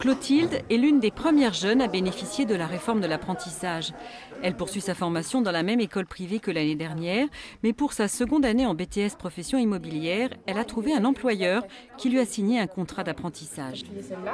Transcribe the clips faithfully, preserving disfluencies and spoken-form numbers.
Clotilde est l'une des premières jeunes à bénéficier de la réforme de l'apprentissage. Elle poursuit sa formation dans la même école privée que l'année dernière, mais pour sa seconde année en B T S profession immobilière, elle a trouvé un employeur qui lui a signé un contrat d'apprentissage.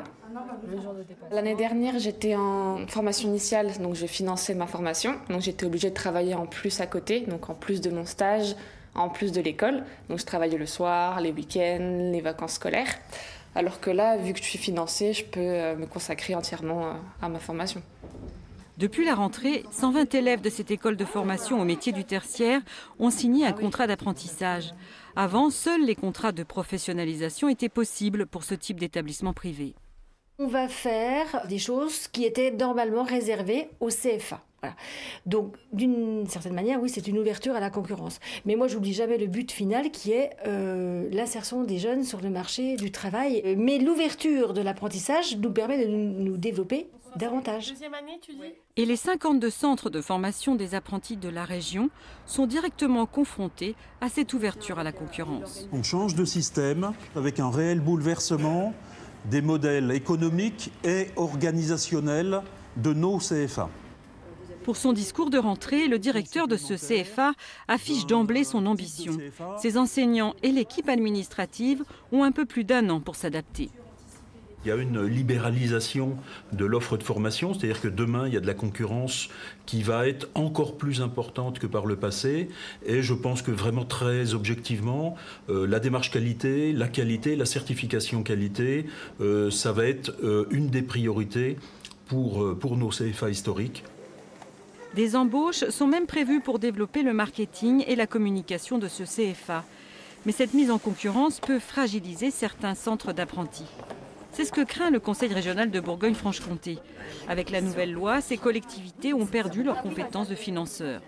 L'année dernière, j'étais en formation initiale, donc je finançais ma formation. Donc j'étais obligée de travailler en plus à côté, donc en plus de mon stage, en plus de l'école. Donc je travaillais le soir, les week-ends, les vacances scolaires. Alors que là, vu que je suis financée, je peux me consacrer entièrement à ma formation. Depuis la rentrée, cent vingt élèves de cette école de formation au métier du tertiaire ont signé un contrat d'apprentissage. Avant, seuls les contrats de professionnalisation étaient possibles pour ce type d'établissement privé. On va faire des choses qui étaient normalement réservées au C F A. Voilà. Donc, d'une certaine manière, oui, c'est une ouverture à la concurrence. Mais moi, j'oublie jamais le but final qui est euh, l'insertion des jeunes sur le marché du travail. Mais l'ouverture de l'apprentissage nous permet de nous développer davantage. Et les cinquante-deux centres de formation des apprentis de la région sont directement confrontés à cette ouverture à la concurrence. On change de système avec un réel bouleversement des modèles économiques et organisationnels de nos C F A. Pour son discours de rentrée, le directeur de ce C F A affiche d'emblée son ambition. Ses enseignants et l'équipe administrative ont un peu plus d'un an pour s'adapter. Il y a une libéralisation de l'offre de formation, c'est-à-dire que demain, il y a de la concurrence qui va être encore plus importante que par le passé. Et je pense que vraiment très objectivement, euh, la démarche qualité, la qualité, la certification qualité, euh, ça va être euh, une des priorités pour, euh, pour nos C F A historiques. Des embauches sont même prévues pour développer le marketing et la communication de ce C F A. Mais cette mise en concurrence peut fragiliser certains centres d'apprentis. C'est ce que craint le Conseil régional de Bourgogne-Franche-Comté. Avec la nouvelle loi, ces collectivités ont perdu leurs compétences de financeurs.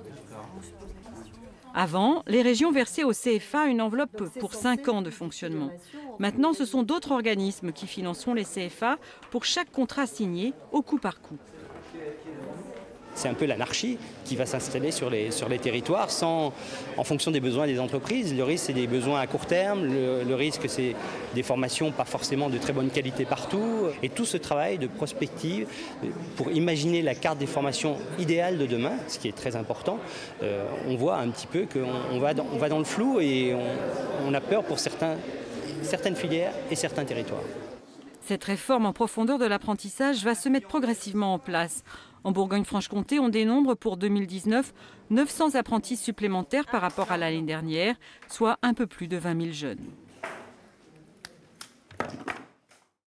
Avant, les régions versaient au C F A une enveloppe pour cinq ans de fonctionnement. Maintenant, ce sont d'autres organismes qui financeront les C F A pour chaque contrat signé au coup par coup. C'est un peu l'anarchie qui va s'installer sur les, sur les territoires sans, en fonction des besoins des entreprises. Le risque, c'est des besoins à court terme. Le, le risque, c'est des formations pas forcément de très bonne qualité partout. Et tout ce travail de prospective pour imaginer la carte des formations idéale de demain, ce qui est très important, euh, on voit un petit peu qu'on on va, dans, on va dans le flou et on, on a peur pour certains, certaines filières et certains territoires. Cette réforme en profondeur de l'apprentissage va se mettre progressivement en place. En Bourgogne-Franche-Comté, on dénombre pour deux mille dix-neuf neuf cents apprentis supplémentaires par rapport à l'année dernière, soit un peu plus de vingt mille jeunes.